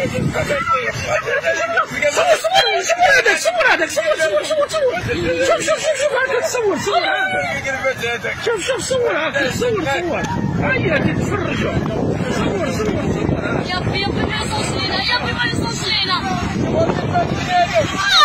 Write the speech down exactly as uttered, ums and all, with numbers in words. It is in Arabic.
هذاك صور هذاك صور صور صور صور شوف شوف شوف شوف هاكا تصور صور هاكا شوف شوف صور هاكا صور صور هيا تتفرجوا صور صور صور يا بي يا بي ما يصوص لينا يا بي ما يصوص لينا